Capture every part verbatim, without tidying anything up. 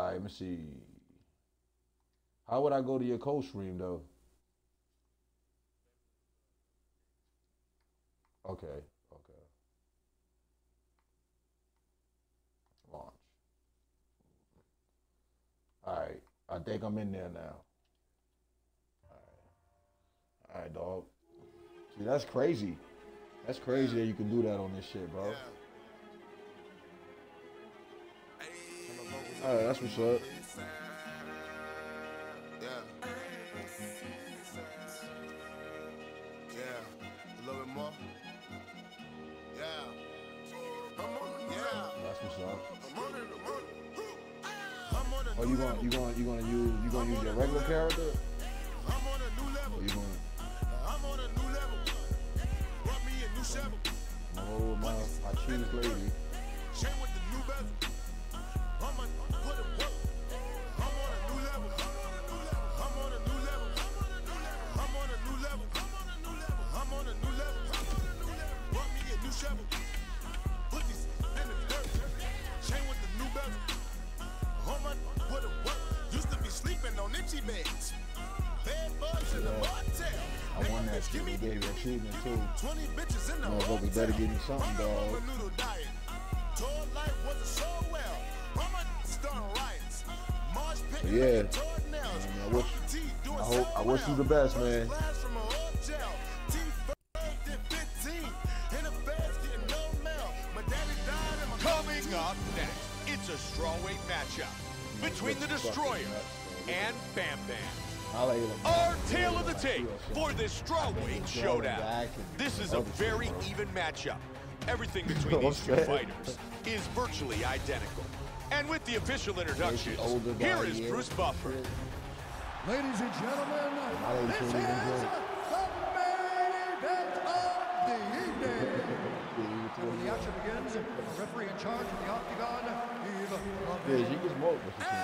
right, let me see. How would I go to your co-stream though? Okay, okay. Launch. All right, I think I'm in there now. All right, all right, dog. See, that's crazy. That's crazy that you can do that on this shit, bro. All right, that's what's up. That's what's up. Oh, you gonna you gonna you gonna use you gonna use your regular character? Or you gonna? Oh my, my cheese lady. I won that shit. We gave you achievement too. Motherfuckers better give me something, dog. But yeah, man, I wish, I hope, I wish you the best, man. Coming up next, it's a strawweight matchup between the Destroyer and Bam Bam. Our tale of the tape for this strawweight showdown. This is a very even matchup. Everything between these two fighters is virtually identical. And with the official introductions, here is Bruce Buffer. Ladies and gentlemen, this is the main event of the evening. And when the action begins, the referee in charge of the octagon, Yves. Yeah, you can smoke.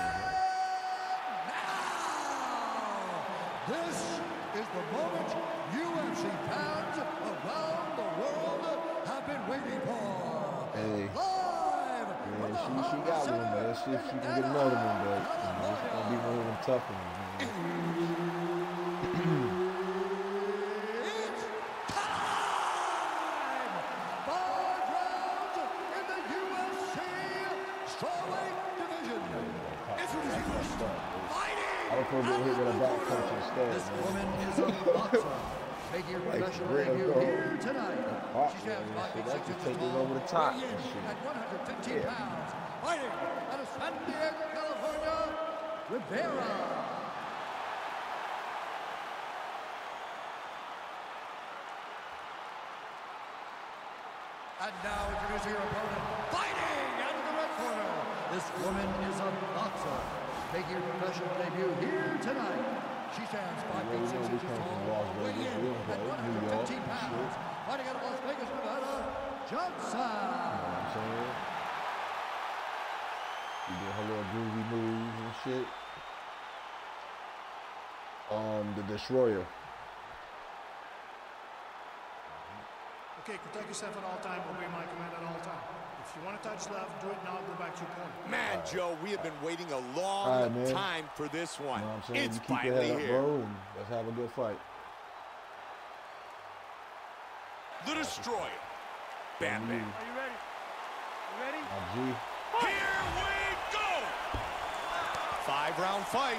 This is the moment U F C fans around the world have been waiting for. Hey. Live Yeah, she, she got one, but let's see if she can get another one, but you know, it's going to be one of them tough ones. It's time! Five rounds in the U F C strawweight division. Introducing first, fighting! I would probably hit with a back punch instead. This woman is a boxer. Making her professional debut here tonight. She stands five feet six inches tall, over the top. weighing in at one hundred fifteen pounds. Fighting out of San Diego, California, Rivera. And now introducing her opponent, fighting out of the red corner. This woman is a boxer. Making her professional debut here tonight. She stands five feet six inches tall, weighing in at one hundred fifteen pounds. Fighting out of Las Vegas, Nevada, Johnson. You know what I'm saying? You do her little groovy moves and shit. Um, the Destroyer. Okay, protect yourself at all times. Obey my command at all times. If you want to touch left, do it now. Go back to your corner. Man, right. Joe, we have been waiting a long right, time for this one. You know what I'm saying? It's you keep finally your head up, here. Bro, and let's have a good fight. The Destroyer. Bam Bam. Are you ready? You ready? G. Here we go! Five round fight.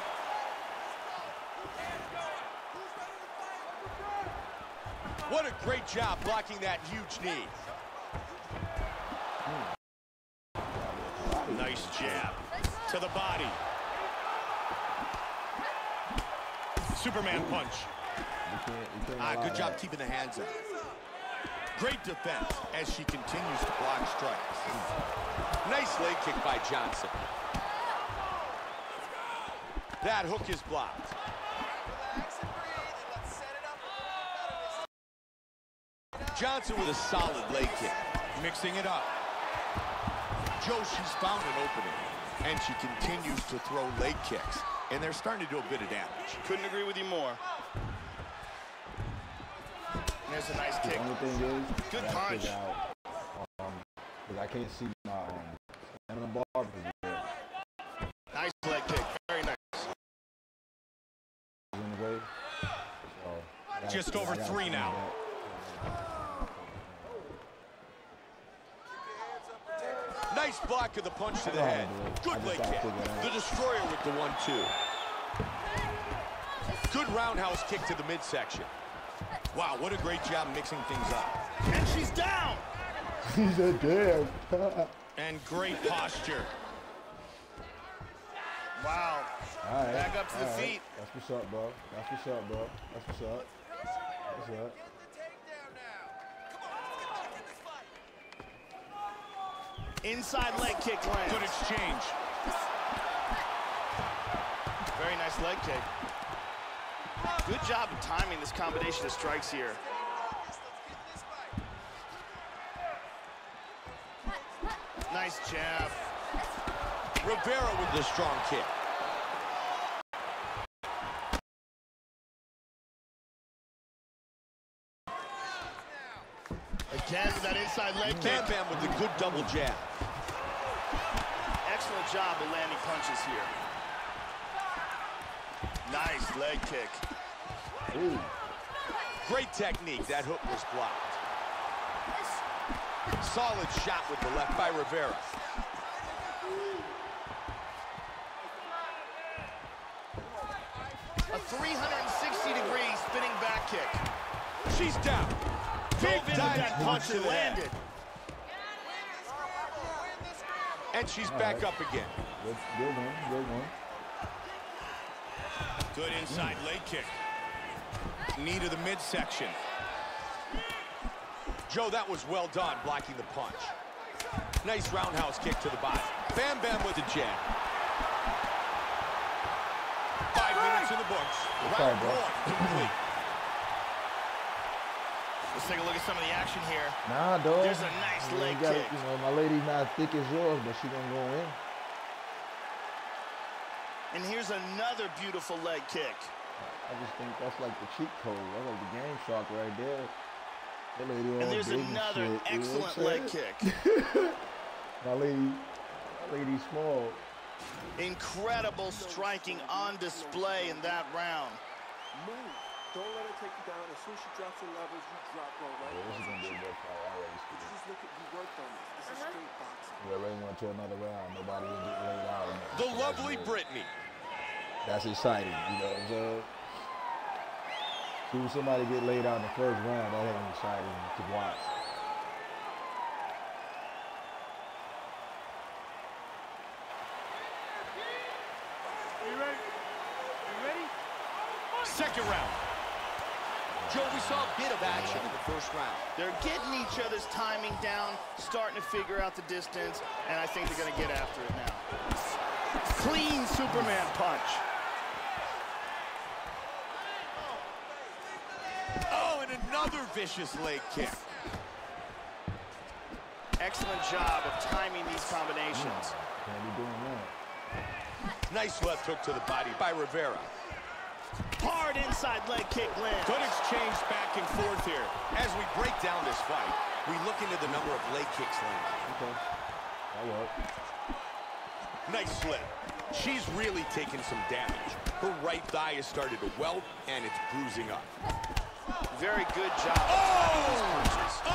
What a great job blocking that huge knee. Nice jab to the body. Superman punch. You can't, you can't ah, good job that. keeping the hands up. Great defense as she continues to block strikes. Nice leg kick by Johnson. That hook is blocked. Johnson with a solid leg kick. Mixing it up. Joe, she's found an opening, and she continues to throw leg kicks, and they're starting to do a bit of damage. Couldn't agree with you more. There's a nice kick. The only thing is, good I punch. Out, um, because I can't see my um, stamina bar. Nice just over three now. Nice block of the punch to the head. Good leg kick. The Destroyer with the one two. Good roundhouse kick to the midsection. Wow, what a great job mixing things up. And she's down. She's a damn. And great posture. Wow. All right. Back up to the right. feet. That's what's up, bro. That's what's up, bro. That's what's up. What's up? Inside leg kick lands. Good exchange. Very nice leg kick. Good job of timing this combination of strikes here. Nice jab. Rivera with the strong kick. Again with that inside leg kick. Bam Bam with the good double jab. Excellent job of landing punches here. Nice leg kick. Ooh. Great technique. That hook was blocked. Solid shot with the left by Rivera. A three sixty degree spinning back kick. She's down. Big that punch and landed. And she's All back right. up again. Good, good one. Good one. Good inside leg kick. Knee to the midsection. Joe, that was well done, blocking the punch. Nice roundhouse kick to the body. Bam Bam with the jab. Five minutes in the books. Round bro. one complete. Let's take a look at some of the action here. Nah, dog. There's a nice You leg gotta, kick. You know, my lady's not thick as yours, but she gonna go in. And here's another beautiful leg kick. I just think that's like the cheat code. That's like the game shark right there. That lady all And there's big another and shit, excellent you know what I'm leg kick. saying? My lady, my lady's small. Incredible striking on display in that round. Move. Don't let her take you down. As soon as she drops her levels, you drop her right. Yeah, this is gonna be a good fight already. But you just look at, you worked on this. This is straight boxing. We already went to another round. Nobody was getting laid out. in that. The So lovely that's good. Brittany. That's exciting, you know what I'm saying? See somebody get laid out in the first round, that ain't exciting to watch. Second round. Joe, we saw a bit of action in the first round. They're getting each other's timing down, starting to figure out the distance, and I think they're going to get after it now. Clean Superman punch. Oh, and another vicious leg kick. Excellent job of timing these combinations. Can't be doing that. Nice left hook to the body by Rivera. Hard inside leg kick lands. Good exchange back and forth here. As we break down this fight, we look into the number of leg kicks landed. Okay, that worked. Nice slip. She's really taken some damage. Her right thigh has started to welt, and it's bruising up. Very good job. Oh! Oh!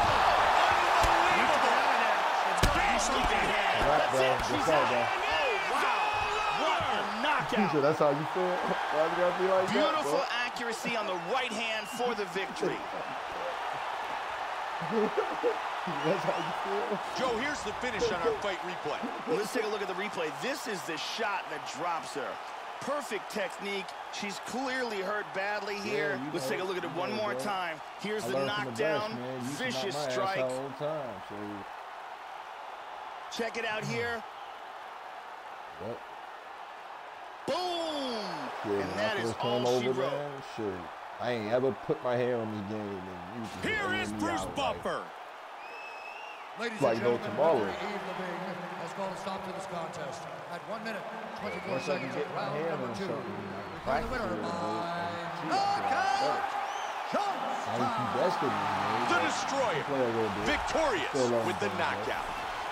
Right, bro. That's right, bro. What a knockout. So that's how you feel? Why you gotta be like Beautiful that, accuracy on the right hand for the victory. bro? That's how you feel? Joe, here's the finish on our fight replay. Let's take a look at the replay. This is the shot that drops her. Perfect technique. She's clearly hurt badly here. Yeah, Let's know, take a look at it one know, more bro. time. Here's I the learned from knockdown. The best, man. You used to knock Vicious my ass strike. out all the time, so. Check it out here. Yep. Boom! Yeah, and when that I is first came all she over, wrote. man, shit. I ain't ever put my hair on this game. And you just Here aiming is me Bruce out, Buffer. Ladies Like and no gentlemen, tomorrow. referee Eve Levine has called a stop to this contest at one minute, twenty-four Once I can seconds get of my round hand number on two. something, I can Declaring the practice winner a little by bit. knockout, I ain't keep besting me, man. The Destroyer, Play a little bit. victorious Still learning with the things, bro. knockout.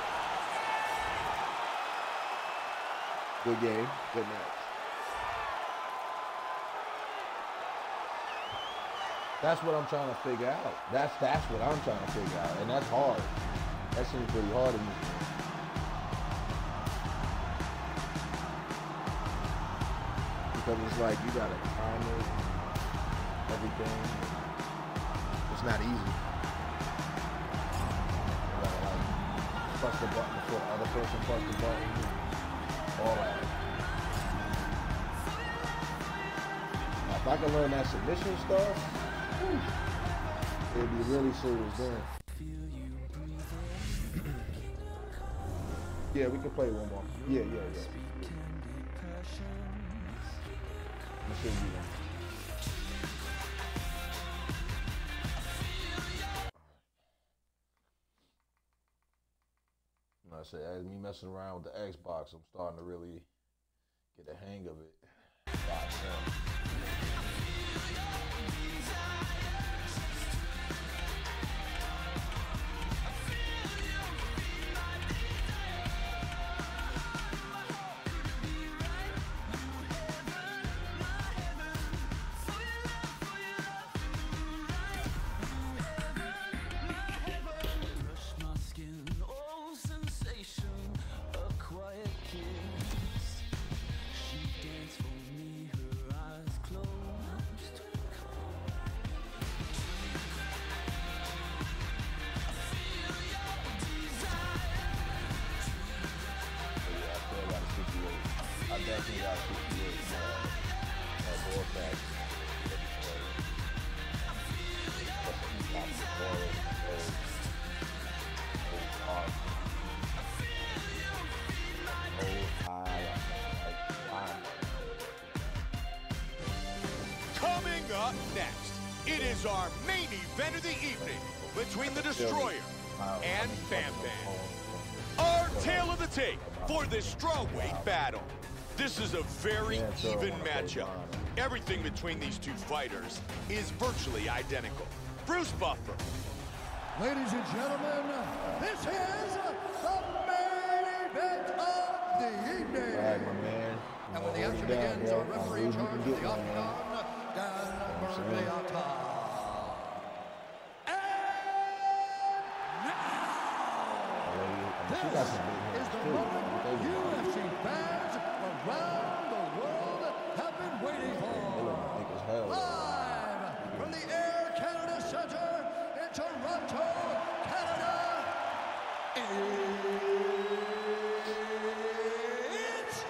Good game. Good match. That's what I'm trying to figure out. That's that's what I'm trying to figure out, and that's hard. That seems pretty hard in this game. Because it's like you gotta time it, everything. It's not easy. You gotta like press the button before the other person press the button. All that. Now, if I can learn that submission stuff, whew, it'd be really serious then. Yeah, we can play one more. Yeah, yeah, yeah. Let's see you. I said, as me messing around with the Xbox, I'm starting to really get a hang of it. I definitely got to fifty-eight uh, uh, ball back. Coming up next, it is our main event of the evening between the Destroyer and Bam Bam. Our tale of the tape for this strawweight battle. This is a very even matchup. Everything between these two fighters is virtually identical. Bruce Buffer. Ladies and gentlemen, this is the main event of the evening. All right, my man. And when the action begins, our referee in charge of the octagon, Dan Murray. This is the moment U F C fans around the world have been waiting for. Live from the Air Canada Centre in Toronto, Canada, it's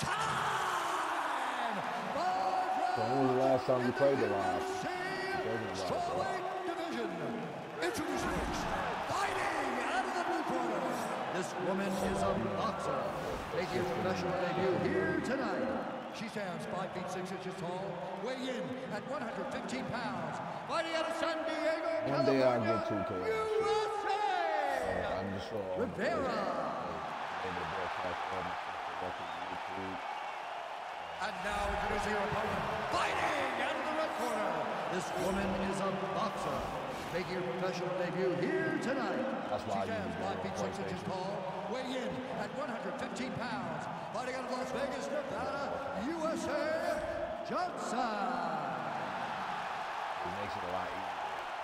time! So when was the last time you played the live? Strawweight division. Introducing next, fighting out of the blue corner. This woman is a boxer, making her professional debut here tonight. She stands five feet six inches tall, weigh in at one hundred fifteen pounds, fighting out of San Diego, One day I'll get two K. U S A! I'm just so Rivera. And now introducing her opponent, fighting out of the red corner. This woman is a boxer, making her professional debut here tonight. That's why she stands five feet six inches tall, weigh in at one hundred fifteen pounds, fighting out of Las Vegas, Nevada, U S A, Johnson. It makes it a lot easier.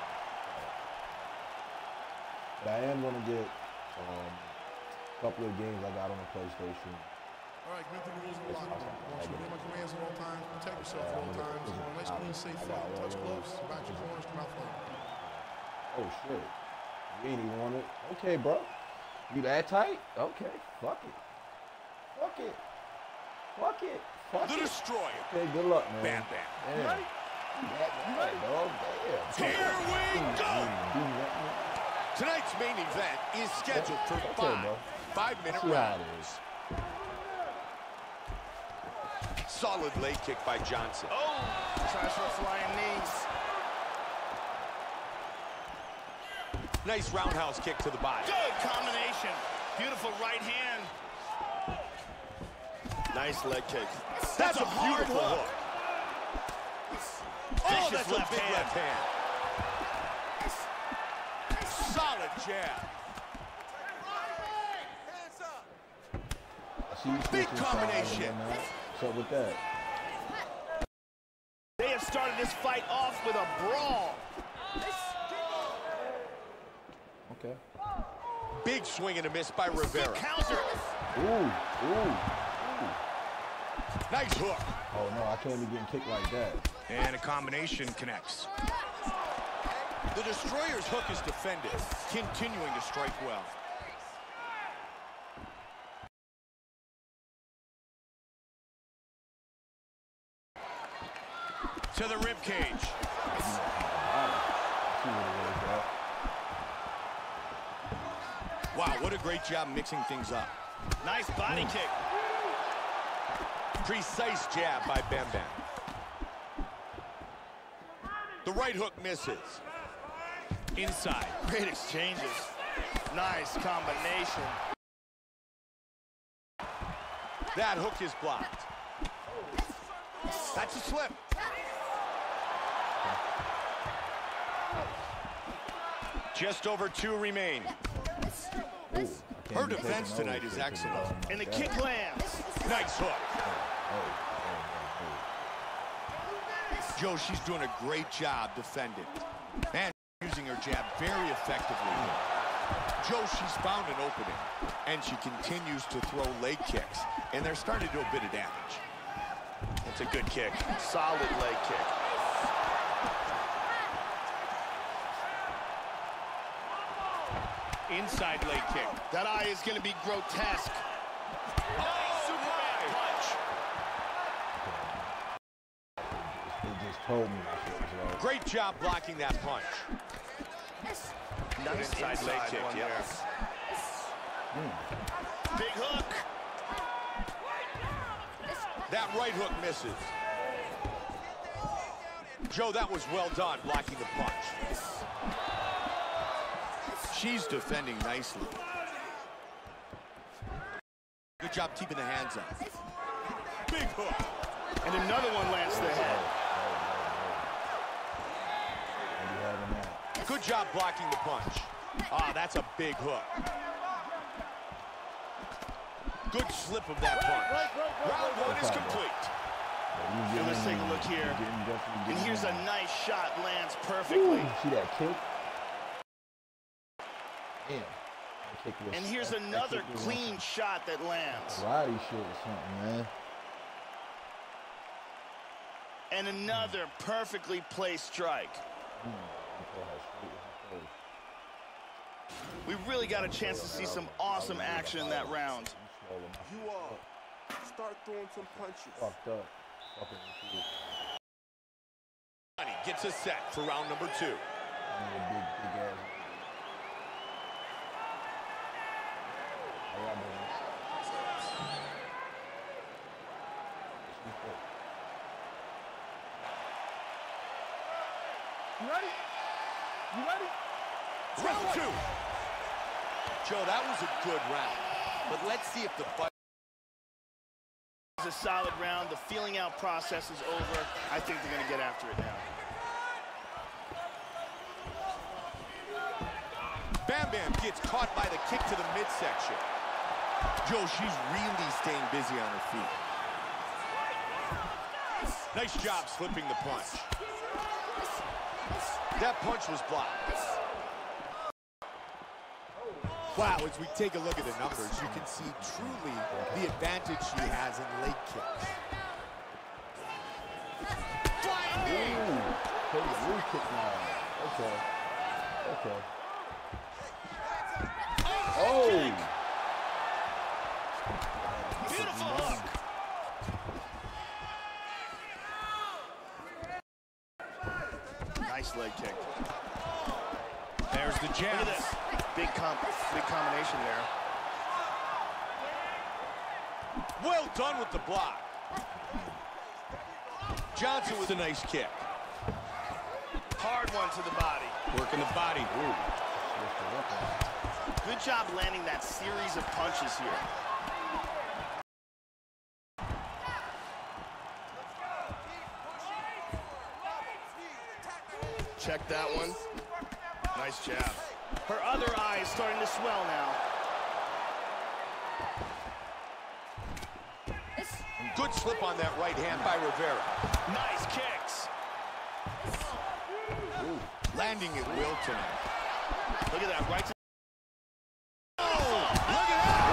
But I am going to get um, a couple of games I got on the PlayStation. All right, green through the rules of the locker room. I want you to obey my commands at all times, protect yourself at all times. You want a nice, clean, safe fight. Touch gloves, back your corners, come out fight. Oh, shit. You ain't even want it. Okay, bro. You that tight? Okay, fuck it. Fuck it. Fuck it. Fuck The it. Destroyer. Okay, good luck, man. Bam Bam. Damn. Ready? You that tight, dog. Damn. Here we go. Tonight's main event is scheduled for Okay, five bro. five-minute See how it rounds. Solid leg kick by Johnson. Oh, tries for a flying knees. Nice roundhouse kick to the body. Good combination. Beautiful right hand. Nice leg kick. That's, That's a, a hard beautiful hook. hook. Oh, Vicious that's a left big hand. left hand. Solid jab. I see you Big switching combination. sides and whatnot. What's up with that? They have started this fight off with a brawl. Okay. Big swing and a miss by Rivera. Good counter. Ooh, ooh, ooh. Nice hook. Oh, no, I can't be getting kicked like that. And a combination connects. The Destroyer's hook is defended, continuing to strike well. To the rib cage. Wow, what a great job mixing things up. Nice body kick. Precise jab by Bam Bam. The right hook misses. Inside. Great exchanges. Nice combination. That hook is blocked. That's a slip. Just over two remain. Ooh, Her defense tonight is excellent. And the kick lands. Nice hook. Joe, she's doing a great job defending. And using her jab very effectively. Joe, she's found an opening. And she continues to throw leg kicks. And they're starting to do a bit of damage. It's a good kick. Solid leg kick. Inside leg kick. That eye is going to be grotesque. Oh, Superman punch. They just told me my shit was low. Great job blocking that punch. Nice inside, inside leg kick, one yeah. there. Mm. Big hook. That right hook misses. Joe, that was well done, blocking the punch. She's defending nicely. Good job keeping the hands up. Big hook. And another one lands the head. Good job blocking the punch. Ah, that's a big hook. Good slip of that punch. Round one is complete. And let's take a look here. And here's a nice shot, lands perfectly. Ooh, see that kick? Damn. That kick was, And here's that, another that clean shot that lands. Karate shit or something, man. And another perfectly placed strike. We really got a chance to see some awesome action in that round. You all start throwing some punches. Fucked up. He gets us set for round number two. Big, big ass. You ready? You ready? Round two. Joe, that was a good round. But let's see if the fight It's a solid round. The feeling out process is over. I think they're going to get after it now. Bam Bam gets caught by the kick to the midsection. Joe, she's really staying busy on her feet. Nice job slipping the punch. That punch was blocked. Wow, as we take a look at the numbers, you can see truly the advantage she has in leg kicks. Flying knee! Ooh, take a knee kick now. Okay. Okay. Oh! Oh! Beautiful hook. Nice leg kick. There's the Look jab. at this. Big, comp big combination there. Well done with the block. Johnson with a nice kick. Hard one to the body. Working the body. Ooh. Good job landing that series of punches here. Check that one. Nice jab. Her other eye is starting to swell now. Good slip on that right hand by Rivera. Nice kicks. Landing at will tonight. Look at that, right to... Oh, look at that!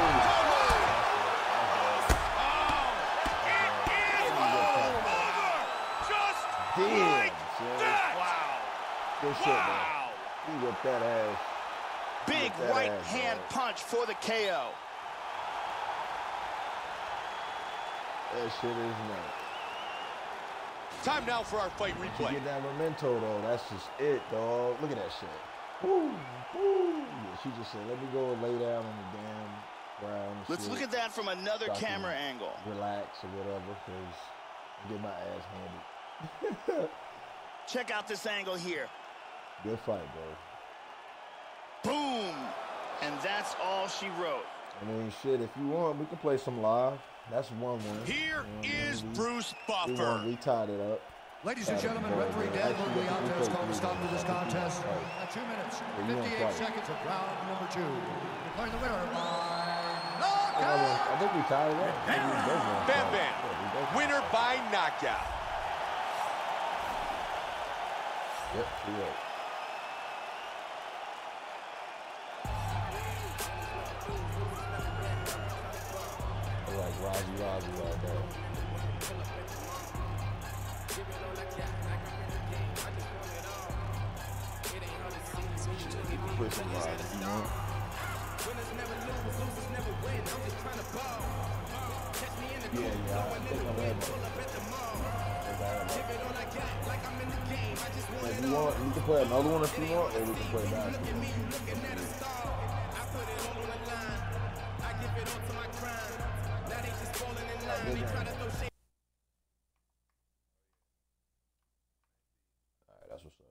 Damn, like son. that. Wow. Good shit, Wow. man. He whipped that ass. Big that right ass, hand man. punch for the K O. That shit is nuts. Time now for our fight You replay. get that memento, though. That's just it, dog. Look at that shit. Woo, woo. Yeah, she just said, let me go and lay down on the damn ground. And Let's shit. look at that from another So I can camera angle. Relax or whatever, because I get my ass handed. Check out this angle here. Good fight, bro. Boom. And that's all she wrote. I mean, shit, if you want, we can play some live. That's one one. Here you know, is we, Bruce we, Buffer. won, we tied it up. Ladies and gentlemen, referee Dan Bergliante has called a stop to this contest at two minutes, fifty-eight seconds of round number two. Declaring the winner by knockout. I think we tied it up. Bam Bam, winner by knockout. Yep, two right. I like Raji Raji right there. Put some Raji, you know? Yeah, yeah, I think I'm ready. If you want, you can play another one if you want, or we can play basketball. Alright, that's what's up.